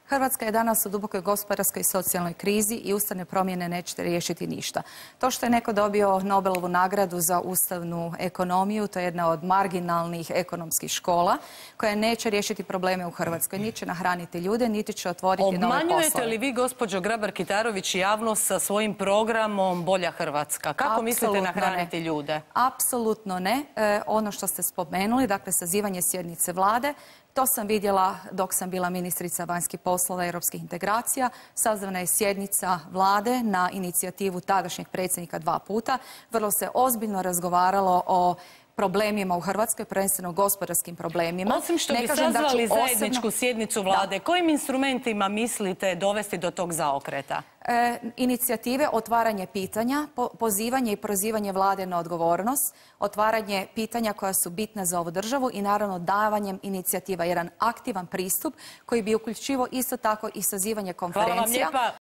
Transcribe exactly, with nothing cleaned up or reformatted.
Hrvatska je danas u dubokoj gospodarskoj i socijalnoj krizi i ustavne promjene neće riješiti ništa. To što je neko dobio Nobelovu nagradu za ustavnu ekonomiju, to je jedna od marginalnih ekonomskih škola koja neće riješiti probleme u Hrvatskoj. Niti će nahraniti ljude, niti će otvoriti nove poslove. Obmanjujete li vi, gospođo Grabar-Kitarović, javnost sa svojim programom Bolja Hrvatska? Kako Apsolutno mislite nahraniti ne. ljude? Apsolutno ne. E, ono što ste spomenuli, dakle sazivanje sjednice vlade, to sam vidjela dok sam bila ministrica vanjskih poslova i europskih integracija. Sazvana je sjednica vlade na inicijativu tadašnjeg predsjednika dva puta. Vrlo se ozbiljno razgovaralo o problemima u Hrvatskoj, prvenstveno gospodarskim problemima. Osim što bi sazvali zajedničku sjednicu vlade, kojim instrumentima mislite dovesti do tog zaokreta? E, inicijative, otvaranje pitanja, po, pozivanje i prozivanje vlade na odgovornost, otvaranje pitanja koja su bitna za ovu državu i naravno davanjem inicijativa, jedan aktivan pristup koji bi uključivao isto tako i sazivanje konferencija. Hvala vam lijepa.